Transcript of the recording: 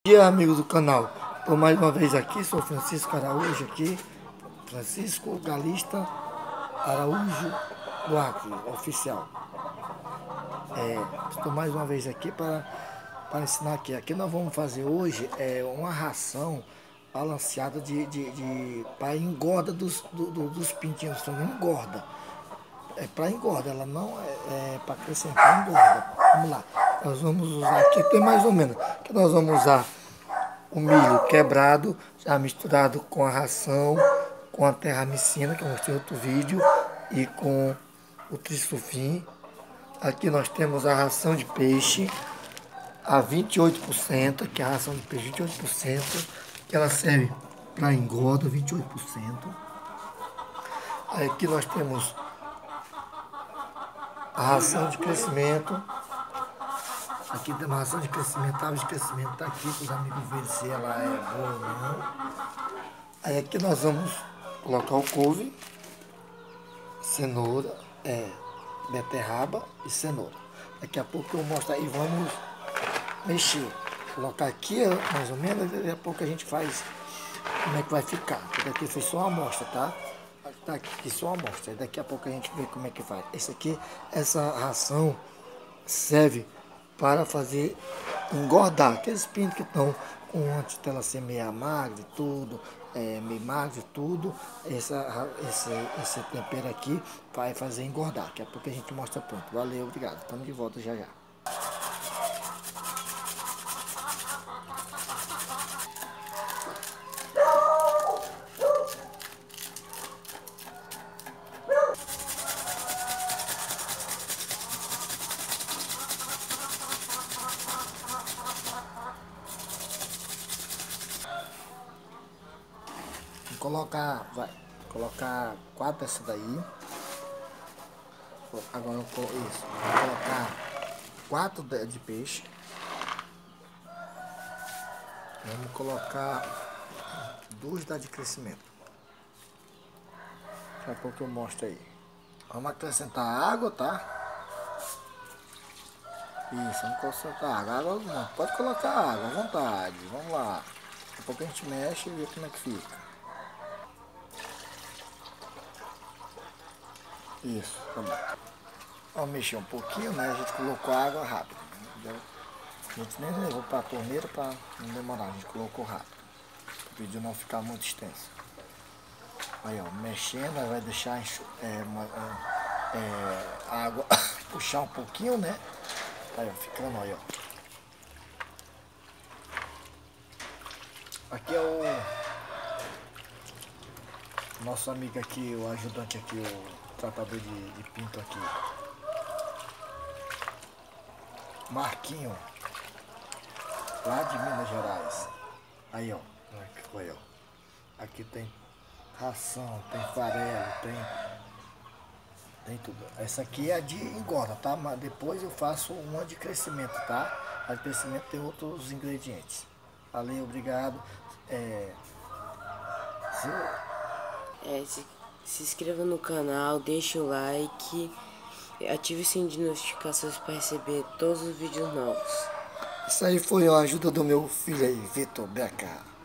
Bom dia, amigos do canal. Estou mais uma vez aqui, sou Francisco Araújo aqui, Francisco Galista Araújo Duarte, oficial. Estou mais uma vez aqui para ensinar aqui. Aqui nós vamos fazer hoje uma ração balanceada para engorda dos pintinhos, só não engorda. É para engorda, ela não é para acrescentar engorda. Vamos lá, nós vamos usar aqui, tem mais ou menos, que nós vamos usar o milho quebrado, já misturado com a ração, com a terramicina, que eu mostrei em outro vídeo, e com o trisufim. Aqui nós temos a ração de peixe a 28%, que é a ração de peixe 28%, que ela serve para engorda, 28%. Aqui nós temos a ração de crescimento. Aqui tem uma ração de crescimento, a árvore de crescimento está aqui para os amigos verem se ela é boa ou não. Aí aqui nós vamos colocar o couve, cenoura, beterraba e cenoura. Daqui a pouco eu mostro aí, vamos mexer. Colocar aqui mais ou menos, daqui a pouco a gente faz como é que vai ficar. Porque daqui foi só uma amostra, tá? Tá aqui só uma amostra. Daqui a pouco a gente vê como é que faz. Essa ração serve para fazer engordar aqueles pintos que estão com antitelassemia magra e tudo, meio magro e tudo. Esse tempero aqui vai fazer engordar. Daqui a pouco a gente mostra pronto. Valeu, obrigado. Estamos de volta já já. Vai colocar 4 dessa daí. Agora vou colocar 4 de peixe. Vamos colocar 2 da de crescimento. Daqui a pouco eu mostro aí. Vamos acrescentar água, tá? Isso, vamos acrescentar água. Não, pode colocar água à vontade. Vamos lá. Daqui a pouco a gente mexe e vê como é que fica. Isso, tá bom. Vamos mexer um pouquinho, né? A gente colocou água rápido, entendeu? A gente nem levou para a torneira para não demorar, a gente colocou rápido. O vídeo não ficar muito extenso. Aí, ó, mexendo, vai deixar a água puxar um pouquinho, né? Aí, ó, ficando aí, ó. Aqui é o nosso amigo aqui, o ajudante aqui, o tratador de pinto aqui. Marquinho, lá de Minas Gerais. Aí, ó. Aí, ó. Aqui tem ração, tem farelo, tem tudo. Essa aqui é a de engorda, tá? Mas depois eu faço uma de crescimento, tá? A de crescimento tem outros ingredientes. Valeu, obrigado. Se inscreva no canal, deixe o like, ative o sininho de notificações para receber todos os vídeos novos. Isso aí foi a ajuda do meu filho aí, Vitor Beca.